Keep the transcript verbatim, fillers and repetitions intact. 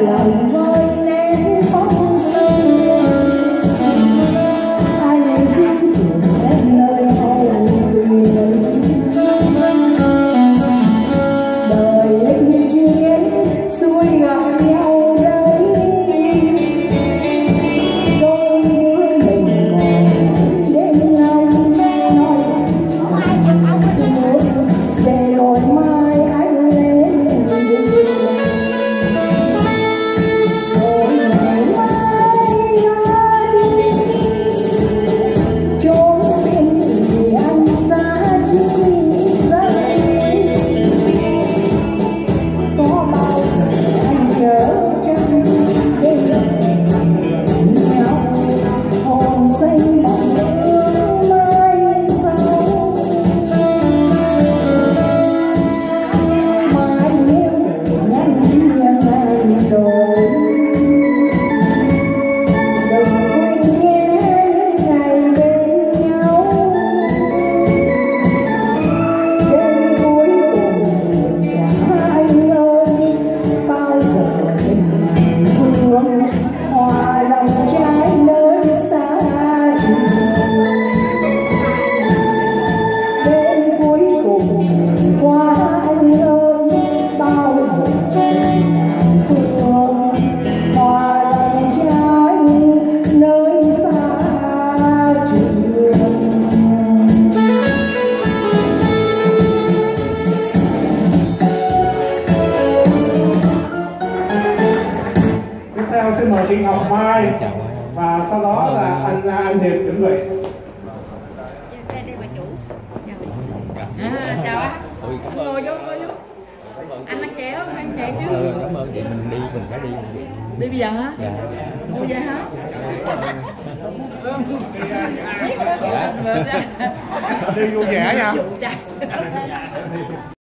lòng vơi nén phong sương, ai nên chính trường đến nơi hậu thuyền. Đời anh chuyến xuôi gặp nhau đây, đôi đứa mình còn đêm nay nói về rồi mai anh lên đường. Rồi ngày mai ra đi trốn bên vì anh xa chi ra, có bao giờ anh nhớ chân bên nhau hồn xanh bóng mai sau. Mai nếu để ngăn chia ngàn đôi, đừng quên nhé những ngày bên nhau. Đến cuối cùng cả anh ơi, bao giờ tình thương hòa lòng trái nơi xa trường. Đến cuối cùng qua anh ơi, bao giờ tình thương hòa lòng trái nơi xa trường. Tiếp theo xin mời chị Ngọc Mai và sau đó là anh anh Hiệp chuẩn bị. Đây đây bà chủ. À, chào anh. Ngồi vô ngồi vô. Anh ăn chéo, ăn chè chứ. Ừ, cảm ơn chị, mình đi mình phải đi. Đi bây giờ hả? Dạ. Mua về hả? Đi vui vẻ nha. Dạ.